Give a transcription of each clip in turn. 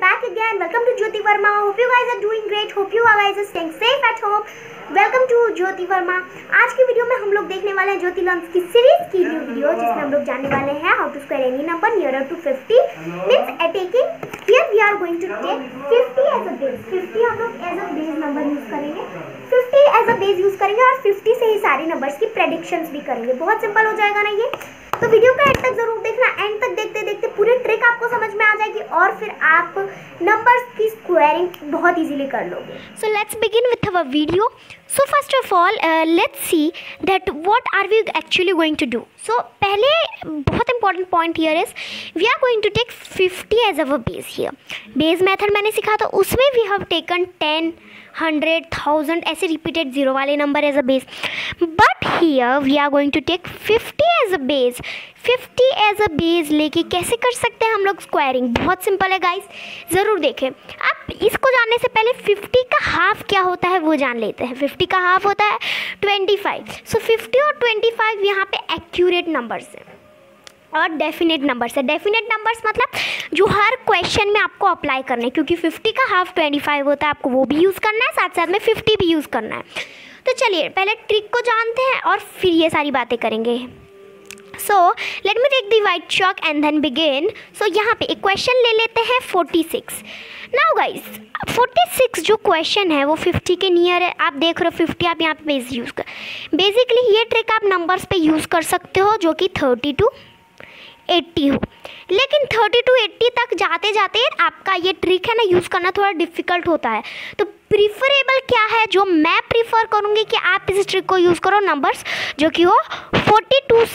back again. Welcome to Jyoti Verma. Hope you guys are doing great. Hope you guys are staying safe at home. Welcome to Jyoti Verma. आज की video में हम लोग देखने वाले हैं Jyoti learns की सीरीज की न्यू वीडियो, जिसमें हम लोग जानने वाले हैं how to square any number nearer to 50 means taking here we are going to take 50 as a base. 50 हम लोग as a base number use करेंगे. 50 एज अ बेस यूज करेंगे और 50 से ही सारे नंबर्स की प्रेडिक्शंस भी करेंगे. बहुत सिंपल हो जाएगा ना ये. तो वीडियो का एंड तक जरूर देखना. एंड तक देखते देखते पूरी ट्रिक आपको समझ में आ जाएगी और फिर आप नंबर्स की स्क्वायरिंग बहुत इजीली कर लोगे. So let's begin with our video. So first of all, let's see that what are we actually going to do. So पहले बहुत important point here is we are going to take 50 as our base here. Base method मैंने सीखा था, उसमें we have taken 10, 100, 1000 ऐसे repeated zero वाले number as a base. But here we are going to take 50 as a base. 50 as a base लेके कैसे कर सकते हैं हम लोग स्क्वायरिंग? बहुत सिंपल है गाइस, ज़रूर देखें. आप इसको जानने से पहले 50 का हाफ क्या होता है वो जान लेते हैं. 50 का हाफ होता है 25. सो 50 और 25 यहाँ पे एक्यूरेट नंबर्स हैं और डेफिनेट नंबर्स है. डेफिनेट नंबर्स मतलब जो हर क्वेश्चन में आपको अप्लाई करना है, क्योंकि 50 का हाफ 25 होता है, आपको वो भी यूज़ करना है, साथ साथ में 50 भी यूज़ करना है. तो चलिए पहले ट्रिक को जानते हैं और फिर ये सारी बातें करेंगे. So let me take the white chalk and then begin. So यहाँ पे एक क्वेश्चन ले लेते हैं 46. नाउ गाइस 46 जो क्वेश्चन है वो 50 के नियर है. आप देख रहे हो 50, आप यहाँ पे बेस यूज़ कर. बेसिकली ये ट्रिक आप नंबर्स पे यूज़ कर सकते हो जो कि 30 to 80 हो. लेकिन 30 to 80 तक जाते जाते आपका ये ट्रिक है ना यूज़ करना थोड़ा डिफ़िकल्ट होता है. तो प्रीफरेबल क्या है जो मैं प्रीफर करूँगी कि आप इस ट्रिक को यूज़ करो नंबर्स जो कि हो 42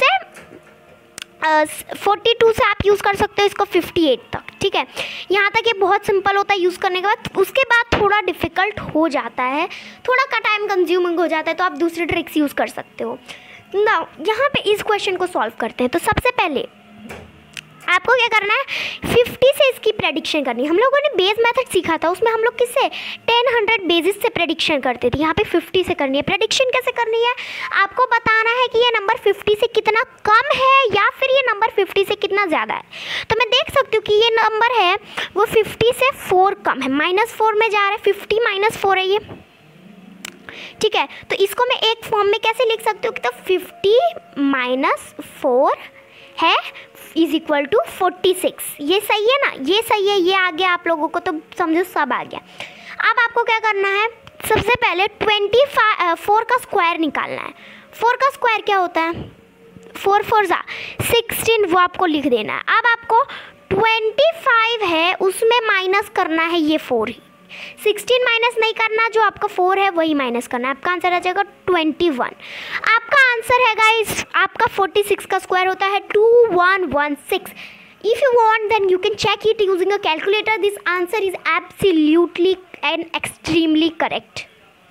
से आप यूज़ कर सकते हो इसको 58 तक. ठीक है, यहाँ तक ये बहुत सिंपल होता है यूज़ करने के बाद. उसके बाद थोड़ा डिफ़िकल्ट हो जाता है, थोड़ा का टाइम कंज्यूमिंग हो जाता है, तो आप दूसरे ट्रिक्स यूज़ कर सकते हो. ना यहाँ पे इस क्वेश्चन को सॉल्व करते हैं. तो सबसे पहले आपको क्या करना है, 50 से इसकी प्रेडिक्शन करनी है. हम लोगों ने बेस मेथड सीखा था, उसमें हम लोग किससे 10, 100 बेसिस से प्रेडिक्शन करते थे. यहाँ पे 50 से करनी है. प्रेडिक्शन कैसे करनी है, आपको बताना है कि ये नंबर 50 से कितना कम है या फिर ये नंबर 50 से कितना ज़्यादा है. तो मैं देख सकती हूँ कि ये नंबर है वो 50 से 4 कम है, -4 में जा रहा है. 50 - 4 है ये. ठीक है, तो इसको मैं एक फॉर्म में कैसे लिख सकती हूँ कि तो 50 - 4 है इज इक्वल टू 46. ये सही है ना, ये सही है. ये आ गया आप लोगों को, तो समझो सब आ गया. अब आपको क्या करना है, सबसे पहले 4 का स्क्वायर निकालना है. 4 का स्क्वायर क्या होता है, 4 4 जा 16, वो आपको लिख देना है. अब आपको 25 है उसमें माइनस करना है ये 4 ही. 16 माइनस नहीं करना, जो आपका 4 है वही माइनस करना है. आपका आंसर आ जाएगा 21. आपका आंसर है गाइस, आपका 46 का स्क्वायर होता है 2116. If you want then you can check it using a calculator. This answer is absolutely and extremely correct.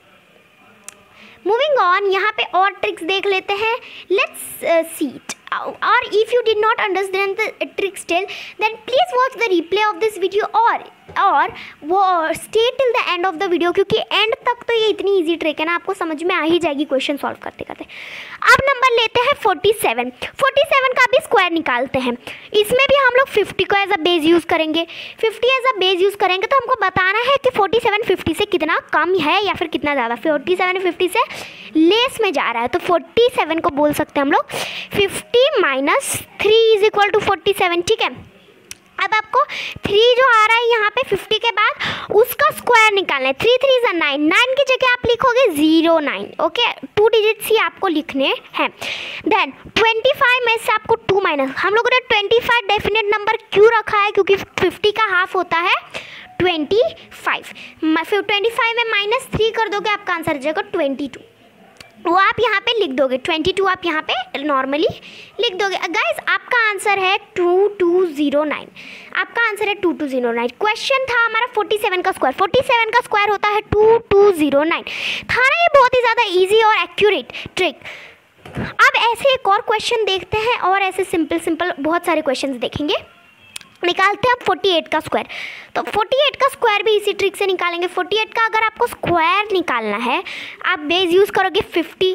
Moving on, यहाँ पे और ट्रिक्स देख लेते हैं. Let's see it. और if you did not understand the trick still, then please watch the replay of this video और वो stay till the end of the video, क्योंकि एंड तक तो ये इतनी इजी ट्रिक है ना, आपको समझ में आ ही जाएगी क्वेश्चन सॉल्व करते करते. अब नंबर लेते हैं 47. 47 का भी स्क्वायर निकालते हैं. इसमें भी हम लोग 50 को एज अ बेस यूज़ करेंगे. 50 एज अ बेस यूज़ करेंगे तो हमको बताना है कि 47 50 से कितना कम है या फिर कितना ज़्यादा. 47 50 से लेस में जा रहा है, तो 47 को बोल सकते हैं हम लोग 50 - 3 इज इक्वल टू 47. ठीक है, अब आपको 3 जो आ रहा है यहाँ पे 50 के बाद उसका स्क्वायर निकालना है. 3 3 is 9. 9 की जगह आप लिखोगे 09. ओके, 2 डिजिट्स ही आपको लिखने हैं. देन 25 में से आपको 2 माइनस. हम लोगों ने 25 डेफिनेट नंबर क्यों रखा है, क्योंकि 50 का हाफ होता है 25. फिर 25 में -3 कर दोगे, आपका आंसर आ जाएगा 22. वो आप यहाँ पे लिख दोगे. 22 आप यहाँ पे नॉर्मली लिख दोगे. गाइस आपका आंसर है 2209. आपका आंसर है 2209. क्वेश्चन था हमारा 47 का स्क्वायर. 47 का स्क्वायर होता है 2209. था ना ये बहुत ही ज़्यादा इजी और एक्यूरेट ट्रिक. अब ऐसे एक और क्वेश्चन देखते हैं और ऐसे सिंपल बहुत सारे क्वेश्चन देखेंगे. निकालते हैं आप 48 का स्क्वायर. तो 48 का स्क्वायर भी इसी ट्रिक से निकालेंगे. 48 का अगर आपको स्क्वायर निकालना है, आप बेस यूज़ करोगे 50.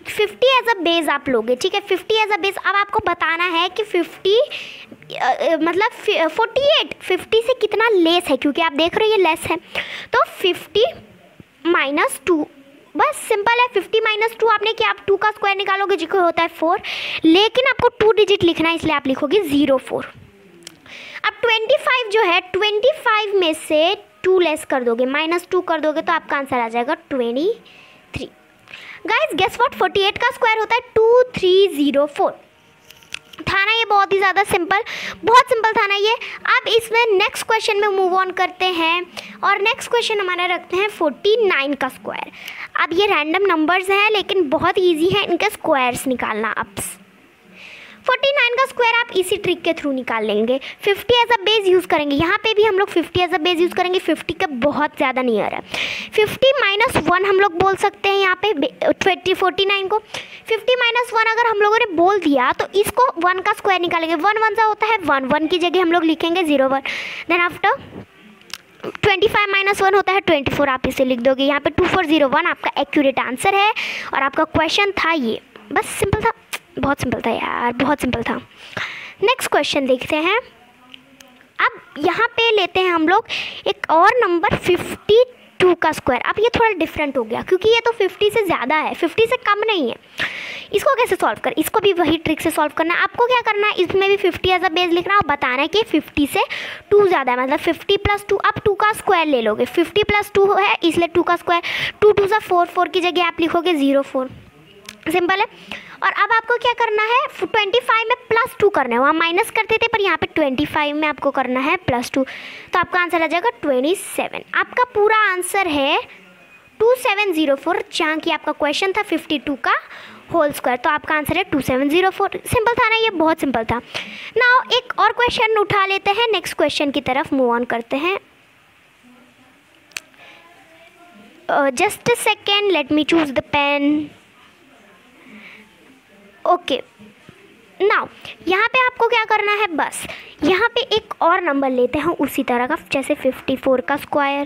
50 एज अ बेस आप लोगे, ठीक है, 50 एज अ बेस। अब आपको बताना है कि 50 मतलब 48 50 से कितना लेस है, क्योंकि आप देख रहे हो ये लेस है, तो 50 माइनस 2, बस सिंपल है। 50 माइनस 2 आपने किया, आप 2 का स्क्वायर निकालोगे जो कि होता है 4, लेकिन आपको 2 डिजिट लिखना है, इसलिए आप लिखोगे 04। अब 25 जो है, 25 में से 2 लेस कर दोगे, माइनस 2 कर दोगे, तो आपका आंसर आ जाएगा 23। गाइज गेस व्हाट, 48 का स्क्वायर होता है 2304। था ना ये बहुत ही ज़्यादा सिंपल, बहुत सिंपल था ना ये। अब इसमें नेक्स्ट क्वेश्चन में मूव ऑन करते हैं, और नेक्स्ट क्वेश्चन हमारा रखते हैं 49 का स्क्वायर। अब ये रैंडम नंबर्स हैं, लेकिन बहुत इजी है इनके स्क्वायर्स निकालना। अब 49 का स्क्वायर आप इसी ट्रिक के थ्रू निकाल लेंगे। 50 एज अ बेस यूज़ करेंगे, यहाँ पे भी हम लोग 50 एज अ बेस यूज़ करेंगे। 50 का बहुत ज़्यादा नियर है, 50 माइनस 1 हम लोग बोल सकते हैं यहाँ पे 49 को। 50 माइनस 1 अगर हम लोगों ने बोल दिया, तो इसको 1 का स्क्वायर निकालेंगे। 1 1 सा होता है 1, 1 की जगह हम लोग लिखेंगे 01। देन आफ्टर 25 माइनस 1 होता है 24, आप इसे लिख दोगे यहाँ पे 2401 आपका एक्यूरेट आंसर है। और आपका क्वेश्चन था ये, बस सिंपल था, बहुत सिंपल था यार, बहुत सिंपल था। नेक्स्ट क्वेश्चन देखते हैं। अब यहाँ पे लेते हैं हम लोग एक और नंबर 52 का स्क्वायर। अब ये थोड़ा डिफरेंट हो गया, क्योंकि ये तो 50 से ज़्यादा है, 50 से कम नहीं है। इसको कैसे सॉल्व कर, इसको भी वही ट्रिक से सॉल्व करना है। आपको क्या करना है, इसमें भी 50 एज अ बेस लिखना और बताना है कि 50 से 2 ज़्यादा है, मतलब 50 प्लस 2। आप 2 का स्क्वायर ले लोगे, 50 प्लस 2 है इसलिए 2 का स्क्वायर, 2 2 सा 4, 4 की जगह आप लिखोगे 04। सिंपल है। और अब आपको क्या करना है, 25 में प्लस 2 करना है, वहाँ माइनस करते थे पर यहाँ पे 25 में आपको करना है प्लस 2, तो आपका आंसर आ जाएगा 27। आपका पूरा आंसर है 2704, जहाँ की आपका क्वेश्चन था 52 का होल स्क्वायर, तो आपका आंसर है 2704। सिंपल था ना ये, बहुत सिंपल था। नाउ एक और क्वेश्चन उठा लेते हैं, नेक्स्ट क्वेश्चन की तरफ मूव ऑन करते हैं। Just a second, let me choose the pen. Okay, now यहाँ पे आपको क्या करना है, बस यहाँ पे एक और नंबर लेते हैं उसी तरह का, जैसे 54 का square.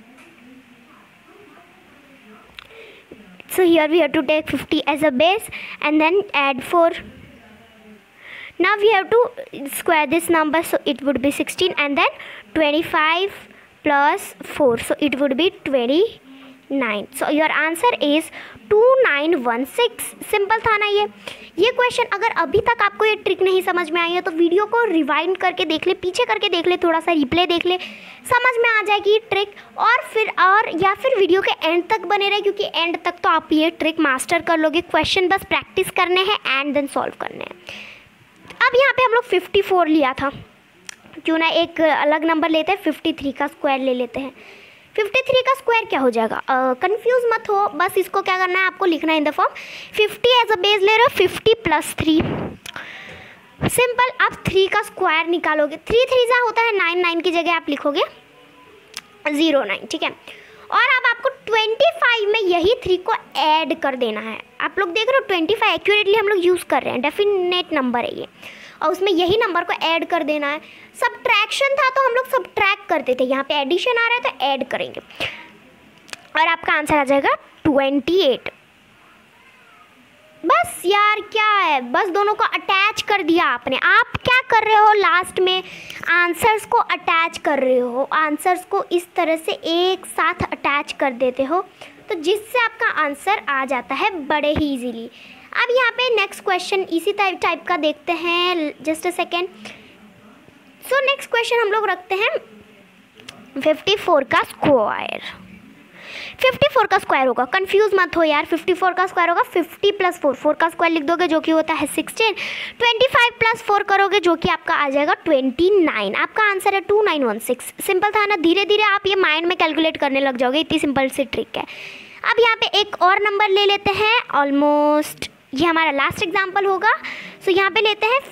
So here we have to take 50 as a base and then add 4. Now we have to square this number, so it would be 16, and then 25 plus 4, so it would be 29. So your answer is 2916. Simple था ना ये question. अगर अभी तक आपको ये trick नहीं समझ में आई है तो वीडियो को रिवाइंड करके देख ले, पीछे करके देख ले, थोड़ा सा रिप्ले देख ले, समझ में आ जाएगी ये ट्रिक। और या फिर वीडियो के एंड तक बने रहे, क्योंकि एंड तक तो आप ये ट्रिक मास्टर कर लोगे। क्वेश्चन बस प्रैक्टिस करने हैं एंड देन सॉल्व करने हैं। अब यहाँ पे हम लोग 54 लिया था, क्यों ना एक अलग नंबर लेते हैं, 53 का स्क्वायर ले लेते हैं। 53 का स्क्वायर क्या हो जाएगा, कंफ्यूज मत हो, बस इसको क्या करना है, आपको लिखना है in the form 50 as a base ले रहे हो, 50 प्लस 3। सिंपल, आप 3 का स्क्वायर निकालोगे, 3 3 सा होता है 9, 9 की जगह आप लिखोगे 09, ठीक है। और अब आपको 25 में यही 3 को ऐड कर देना है। आप लोग देख रहे हो 25 एक्यूरेटली हम लोग यूज़ कर रहे हैं, डेफिनेट नंबर है ये, और उसमें यही नंबर को ऐड कर देना है। सब्ट्रैक्शन था तो हम लोग सब्ट्रैक्ट करते थे, यहाँ पे एडिशन आ रहा है तो ऐड करेंगे, और आपका आंसर आ जाएगा 28। बस यार क्या है, बस दोनों को अटैच कर दिया आपने। आप क्या कर रहे हो, लास्ट में आंसर्स को अटैच कर रहे हो, आंसर्स को इस तरह से एक साथ अटैच कर देते हो, तो जिससे आपका आंसर आ जाता है बड़े ही इजीली। अब यहाँ पे नेक्स्ट क्वेश्चन इसी टाइप का देखते हैं, just a second. So next question हम लोग रखते हैं 54 का स्क्वायर। 54 का स्क्वायर होगा, कंफ्यूज मत हो यार, 54 का स्क्वायर होगा 50 प्लस 4, 4 का स्क्वायर लिख दोगे जो कि होता है 16, 25 प्लस 4 करोगे जो कि आपका आ जाएगा 29। आपका आंसर है 2916। सिंपल था ना, धीरे धीरे आप ये माइंड में कैलकुलेट करने लग जाओगे, इतनी सिंपल सी ट्रिक है। अब यहाँ पे एक और नंबर ले लेते हैं, ऑलमोस्ट ये हमारा लास्ट एग्जाम्पल होगा। सो यहाँ पे लेते हैं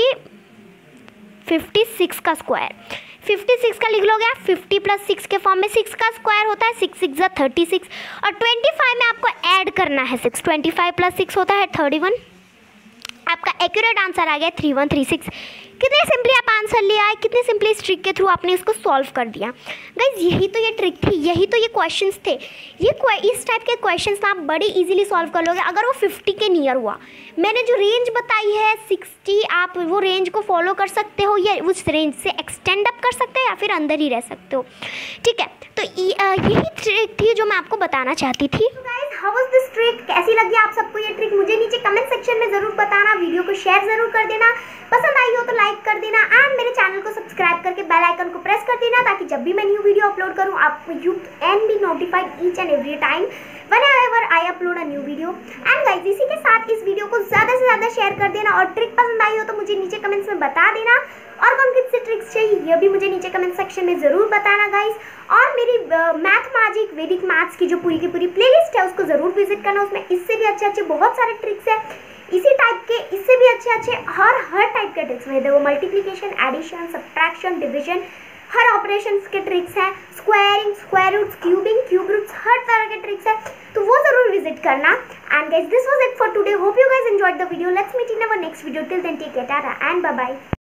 56 का स्क्वायर। 56 का लिख लोगे आप 50 प्लस 6 के फॉर्म में, 6 का स्क्वायर होता है 6 6 36, और 25 में आपको ऐड करना है 6, 25 प्लस 6 होता है 31। आपका एक्यूरेट आंसर आ गया 3136। कितने सिंपली आप आंसर ले आए, कितने सिंपली इस ट्रिक के थ्रू आपने इसको सॉल्व कर दिया। गाइज यही तो ये ट्रिक थी, यही तो ये क्वेश्चंस थे। इस टाइप के क्वेश्चंस आप बड़े इजीली सॉल्व कर लोगे अगर वो 50 के नियर हुआ। मैंने जो रेंज बताई है 60, आप वो रेंज को फॉलो कर सकते हो या उस रेंज से एक्सटेंड अप कर सकते हो या फिर अंदर ही रह सकते हो। ठीक है, तो यही ट्रिक थी जो मैं आपको बताना चाहती थी। तो guys how was this trick, कैसी लगी आप सबको ये ट्रिक, मुझे नीचे कमेंट सेक्शन में ज़रूर बताना। वीडियो को शेयर ज़रूर कर देना, पसंद आई हो तो लाइक कर देना एंड मेरे चैनल को सब्सक्राइब करके बेल आइकन को प्रेस कर देना ताकि जब भी मैं न्यू वीडियो अपलोड करूँ आप you can be notified each and every time whenever I upload a new video. And guys इसी के साथ इस वीडियो को ज़्यादा से ज़्यादा शेयर कर देना और ट्रिक पसंद आई हो तो मुझे नीचे कमेंट्स में बता देना और कौन किस से ट्रिक्स चाहिए ये भी मुझे नीचे कमेंट सेक्शन में ज़रूर बताना गाइस। और मेरी मैथ मैजिक वैदिक मैथ्स की जो पूरी की पूरी प्लेलिस्ट है उसको ज़रूर विजिट करना। उसमें इससे भी अच्छे बहुत सारे ट्रिक्स हैं, इसी टाइप के इससे भी अच्छे हर टाइप के ट्रिक्स में, देखो मल्टीप्लिकेशन, एडिशन, सब्ट्रैक्शन, डिविजन, हर ऑपरेशंस के ट्रिक्स हैं, squaring, square roots, cube roots, हर तरह के ट्रिक्स हैं, तो वो ज़रूर विजिट करना। And guys this was it for today, hope you guys enjoyed the video. Let's meet in our next video, till then take care, tata and bye bye.